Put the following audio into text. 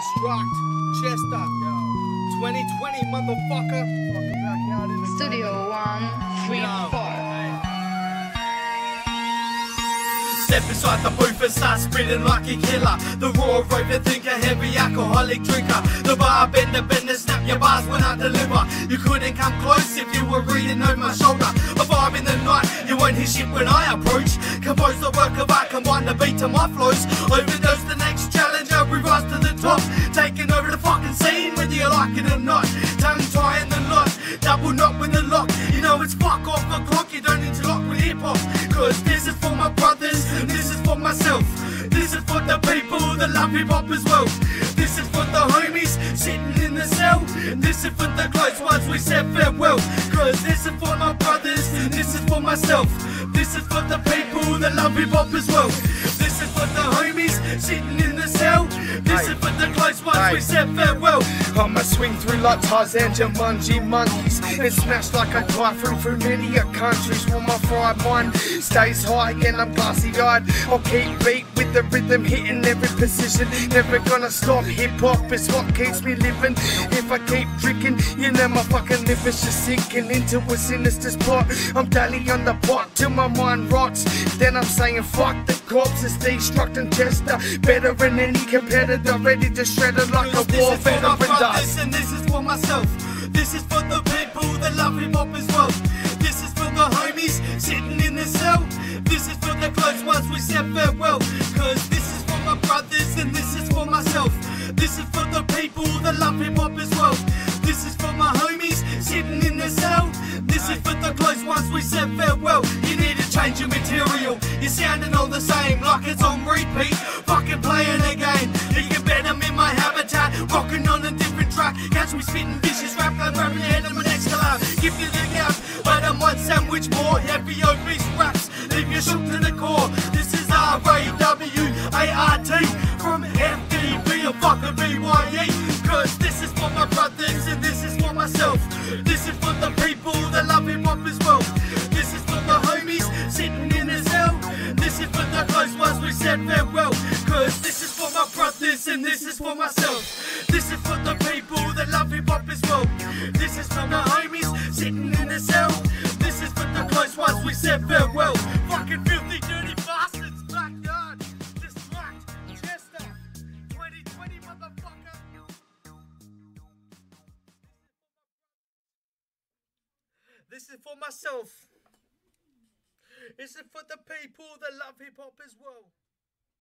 Destruct, Chester, 2020, motherfucker. Fucking back out in the Studio 134. Step inside the booth and start spitting like a killer. The raw overthinker, heavy alcoholic drinker. The bar bender, snap your bars when I deliver. You couldn't come close if you were reading over my shoulder. A vibe in the night, you won't hear shit when I approach. Compose the work of art, combine the beat to my flows. Overdose the next challenger, we rise to the top. Taking over the fucking scene, whether you like it or not. Tongue tying the knot, double knot with the lock. You know it's fuck off the clock, you don't interlock with hip hop. Cause this is for my brothers, this is for myself. This is for the people that love hip hop as well. This is for the homies sitting in the cell. This is for the close ones we said farewell. Cause this is for my brothers, this is for myself. This is for the people that love hip hop as well. This is for the homies sitting in the cell. This is for the close ones we said farewell. I'ma swing through like Tarzan, Jumanji monkeys, and smash like a typhoon through many a countries. While my fried mind stays high and I'm glassy-eyed, I'll keep beat with the rhythm, hitting every position. Never gonna stop, hip-hop is what keeps me living. If I keep drinking, you know my fucking liver's just sinking into a sinister spot. I'm daily on the pot till my mind rots. Then I'm saying fuck the corpses, destruct and Chester. Better than any competitor, ready to shred it like a war veteran does. And this is for myself. This is for the people that love hip hop as well. This is for the homies sitting in the cell. This is for the close ones we said farewell. Cause this is for my brothers and this is for myself. This is for the people that love hip hop as well. This is for my homies sitting in the cell. This is for the close ones we said farewell. You need to change your material. You're sounding all the same, like it's on repeat. Fucking playing again. You can bet I'm in my habitat, rocking on a different track. Catch me spitting vicious rap, I'm grabbing your head on my next collab. Give you the gap, but I might sandwich more heavy obese raps. Leave you shook to the core. This is RAWART from FDB or fucking BYE. Cause this is for my brothers and this is for myself. This is for the people that love hip hop as well. This is for the homies sitting in the cell. This is for the close ones we said farewell. Cause this is for my brothers and this is for myself. This is for the people that love hip hop as well. This is for the homies sitting in the cell. This is for the close ones we said farewell. Fucking filthy dirty bastards, backyard. Destruct, Chester, 2020 motherfucker. This is for myself. This is for the people that love hip hop as well.